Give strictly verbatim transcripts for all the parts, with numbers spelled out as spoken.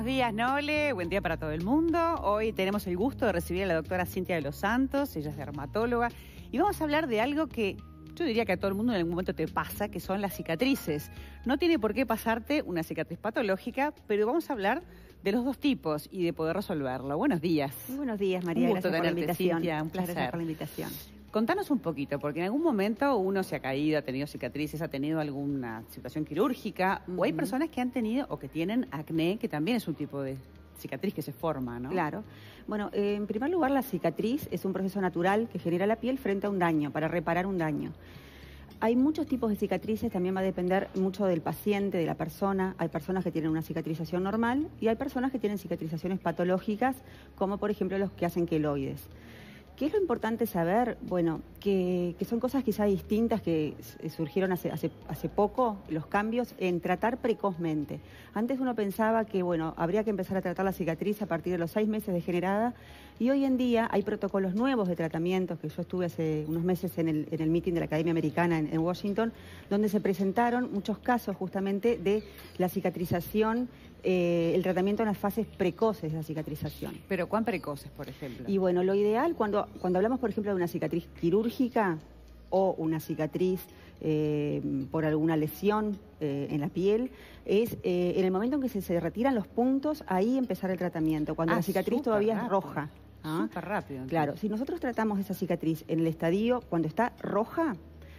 Buenos días, Nole. Buen día para todo el mundo. Hoy tenemos el gusto de recibir a la doctora Cintia de los Santos. Ella es dermatóloga. Y vamos a hablar de algo que yo diría que a todo el mundo en algún momento te pasa, que son las cicatrices. No tiene por qué pasarte una cicatriz patológica, pero vamos a hablar de los dos tipos y de poder resolverlo. Buenos días. Muy buenos días, María. Un gusto Gracias por la tenerte, invitación. Cintia. Un placer. Gracias por la invitación. Contanos un poquito, porque en algún momento uno se ha caído, ha tenido cicatrices, ha tenido alguna situación quirúrgica, uh-huh. o hay personas que han tenido o que tienen acné, que también es un tipo de cicatriz que se forma, ¿no? Claro. Bueno, eh, en primer lugar, la cicatriz es un proceso natural que genera la piel frente a un daño, para reparar un daño. Hay muchos tipos de cicatrices, también va a depender mucho del paciente, de la persona. Hay personas que tienen una cicatrización normal y hay personas que tienen cicatrizaciones patológicas, como por ejemplo los que hacen queloides. ¿Qué es lo importante saber? Bueno, que, que son cosas quizá distintas que surgieron hace, hace, hace poco, los cambios en tratar precozmente. Antes uno pensaba que, bueno, habría que empezar a tratar la cicatriz a partir de los seis meses de generada, y hoy en día hay protocolos nuevos de tratamientos, que yo estuve hace unos meses en el, en el meeting de la Academia Americana en, en Washington, donde se presentaron muchos casos justamente de la cicatrización, eh, el tratamiento en las fases precoces de la cicatrización. ¿Pero cuán precoces, por ejemplo? Y bueno, lo ideal, cuando, cuando hablamos, por ejemplo, de una cicatriz quirúrgica o una cicatriz eh, por alguna lesión eh, en la piel, es eh, en el momento en que se, se retiran los puntos, ahí empezar el tratamiento, cuando ah, la cicatriz todavía rápido. es roja. ¿Ah? Súper rápido. Entonces. Claro, si nosotros tratamos esa cicatriz en el estadio, cuando está roja,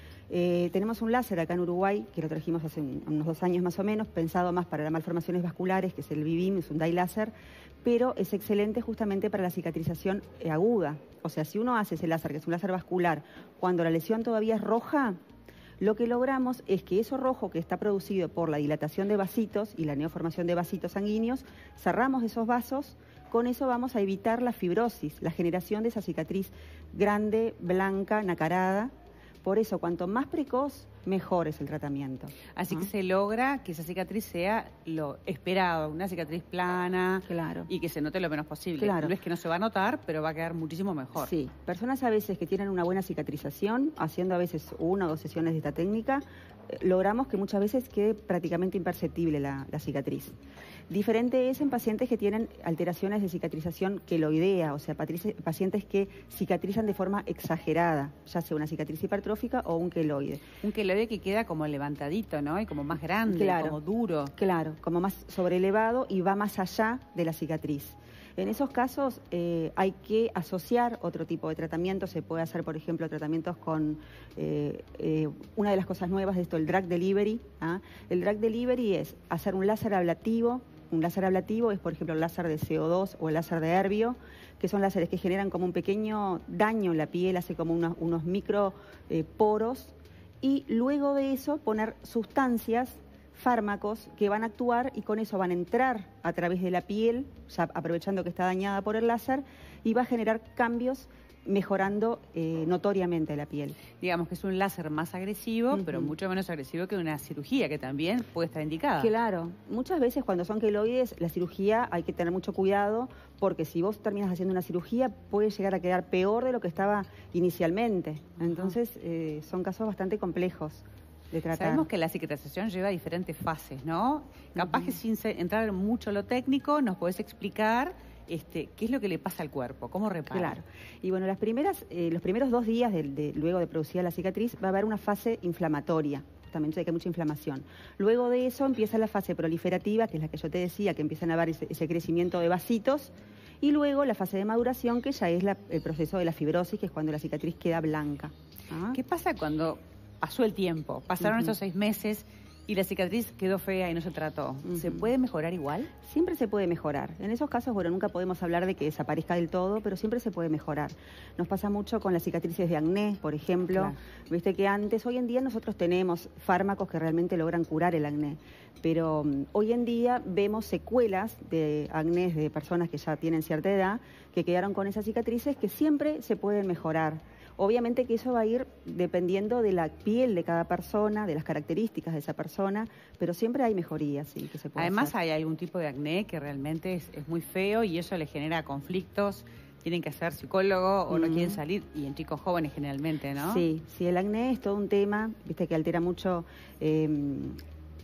eh, tenemos un láser acá en Uruguay, que lo trajimos hace un, unos dos años más o menos, pensado más para las malformaciones vasculares, que es el V-beam, es un dye láser, pero es excelente justamente para la cicatrización eh, aguda. O sea, si uno hace ese láser, que es un láser vascular, cuando la lesión todavía es roja, lo que logramos es que eso rojo que está producido por la dilatación de vasitos y la neoformación de vasitos sanguíneos, cerramos esos vasos. Con eso vamos a evitar la fibrosis, la generación de esa cicatriz grande, blanca, nacarada. Por eso, cuanto más precoz, mejor es el tratamiento. Así ¿Ah? que se logra que esa cicatriz sea lo esperado, una cicatriz plana, claro. y que se note lo menos posible. Claro. No es que no se va a notar, pero va a quedar muchísimo mejor. Sí, personas a veces que tienen una buena cicatrización, haciendo a veces una o dos sesiones de esta técnica, eh, logramos que muchas veces quede prácticamente imperceptible la, la cicatriz. Diferente es en pacientes que tienen alteraciones de cicatrización queloidea, o sea, pacientes que cicatrizan de forma exagerada, ya sea una cicatriz hipertrófica o un queloide. Un queloide que queda como levantadito, ¿no? Y como más grande, claro, como duro. Claro, como más sobrelevado y va más allá de la cicatriz. En esos casos eh, hay que asociar otro tipo de tratamiento. Se puede hacer, por ejemplo, tratamientos con eh, eh, una de las cosas nuevas de esto, el drug delivery. ¿ah? El drug delivery es hacer un láser ablativo. Un láser ablativo es, por ejemplo, el láser de C O dos o el láser de Erbio, que son láseres que generan como un pequeño daño en la piel, hace como unos, unos micro eh, poros, y luego de eso poner sustancias, fármacos que van a actuar y con eso van a entrar a través de la piel, ya aprovechando que está dañada por el láser, y va a generar cambios mejorando eh, notoriamente la piel. Digamos que es un láser más agresivo, uh-huh. pero mucho menos agresivo que una cirugía, que también puede estar indicada. Claro, muchas veces cuando son queloides, la cirugía hay que tener mucho cuidado, porque si vos terminas haciendo una cirugía, puede llegar a quedar peor de lo que estaba inicialmente. Entonces, uh-huh. eh, son casos bastante complejos de tratar. Sabemos que la cicatrización lleva diferentes fases, ¿no? Capaz uh-huh. que sin entrar mucho en lo técnico, nos podés explicar Este, ¿qué es lo que le pasa al cuerpo? ¿Cómo repara? Claro. Y bueno, las primeras, eh, los primeros dos días de, de, luego de producida la cicatriz va a haber una fase inflamatoria, justamente hay que hay mucha inflamación. Luego de eso empieza la fase proliferativa, que es la que yo te decía, que empiezan a haber ese, ese crecimiento de vasitos, y luego la fase de maduración, que ya es la, el proceso de la fibrosis, que es cuando la cicatriz queda blanca. ¿Ah? ¿Qué pasa cuando pasó el tiempo? Pasaron uh-huh. esos seis meses y la cicatriz quedó fea y no se trató. Uh-huh. ¿Se puede mejorar igual? Siempre se puede mejorar. En esos casos, bueno, nunca podemos hablar de que desaparezca del todo, pero siempre se puede mejorar. Nos pasa mucho con las cicatrices de acné, por ejemplo. Claro. Viste que antes, hoy en día nosotros tenemos fármacos que realmente logran curar el acné, pero um, hoy en día vemos secuelas de acné de personas que ya tienen cierta edad, que quedaron con esas cicatrices que siempre se pueden mejorar. Obviamente que eso va a ir dependiendo de la piel de cada persona, de las características de esa persona, pero siempre hay mejorías, sí, que se puede Además hacer. Hay algún tipo de acné que realmente es, es muy feo y eso le genera conflictos, tienen que ser psicólogo o mm. no quieren salir, y en chicos jóvenes generalmente, ¿no? Sí, sí, el acné es todo un tema, viste que altera mucho... Eh,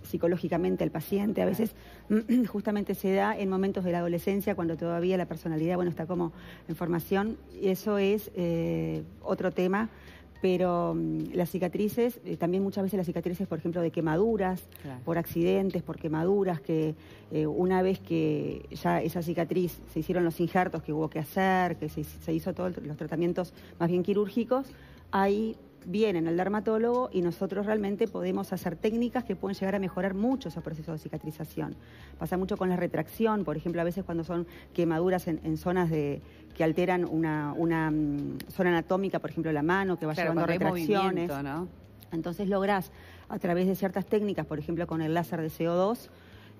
psicológicamente al paciente. A veces justamente se da en momentos de la adolescencia cuando todavía la personalidad, bueno, está como en formación. Y eso es eh, otro tema. Pero um, las cicatrices, eh, también muchas veces las cicatrices, por ejemplo, de quemaduras, claro. por accidentes, por quemaduras, que eh, una vez que ya esa cicatriz se hicieron los injertos que hubo que hacer, que se, se hizo todos los tratamientos más bien quirúrgicos, ahí vienen al dermatólogo y nosotros realmente podemos hacer técnicas que pueden llegar a mejorar mucho esos procesos de cicatrización. Pasa mucho con la retracción, por ejemplo, a veces cuando son quemaduras en, en zonas de que alteran una, una um, zona anatómica, por ejemplo la mano, que va claro, llevando retracciones. ¿No? Entonces lográs, a través de ciertas técnicas, por ejemplo con el láser de C O dos,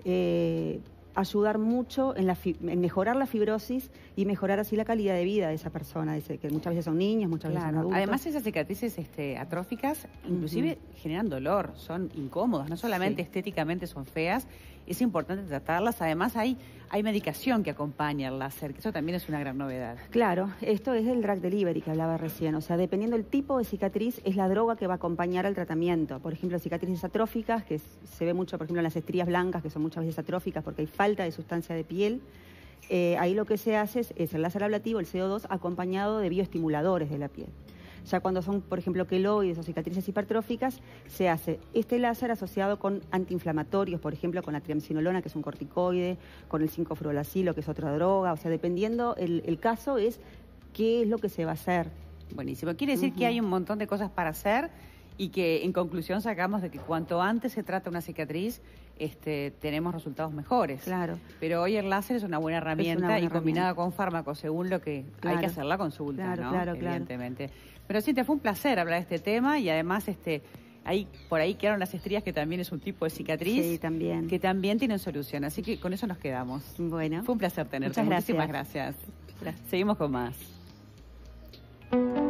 eh, ayudar mucho en, la en mejorar la fibrosis y mejorar así la calidad de vida de esa persona, de ese, que muchas veces son niños, muchas claro. veces son adultos. Además esas cicatrices este, atróficas inclusive uh-huh. generan dolor, son incómodas, no solamente sí. estéticamente son feas, es importante tratarlas. Además hay, hay medicación que acompaña el láser, que eso también es una gran novedad. Claro, esto es del drug delivery que hablaba recién, o sea, dependiendo del tipo de cicatriz es la droga que va a acompañar al tratamiento. Por ejemplo, cicatrices atróficas, que se ve mucho, por ejemplo, en las estrías blancas, que son muchas veces atróficas porque hay falta de sustancia de piel. Eh, ahí lo que se hace es, es el láser ablativo, el C O dos, acompañado de bioestimuladores de la piel. Ya cuando son, por ejemplo, queloides o cicatrices hipertróficas, se hace este láser asociado con antiinflamatorios, por ejemplo, con la triamcinolona, que es un corticoide, con el cinco fluoracilo, que es otra droga. O sea, dependiendo el, el caso, es qué es lo que se va a hacer. Buenísimo. Quiere decir uh-huh. que hay un montón de cosas para hacer y que, en conclusión, sacamos de que cuanto antes se trata una cicatriz, este, tenemos resultados mejores. Claro. Pero hoy el láser es una buena herramienta una buena y combinada herramienta. con fármacos, según lo que claro. hay que hacer la consulta, claro, ¿no? Claro, Evidentemente. Claro. Pero sí, te fue un placer hablar de este tema y además este, ahí, por ahí quedaron las estrías, que también es un tipo de cicatriz. Sí, también. Que también tienen solución. Así que con eso nos quedamos. Bueno. Fue un placer tenerte. Muchas gracias. Muchísimas gracias. gracias. Seguimos con más.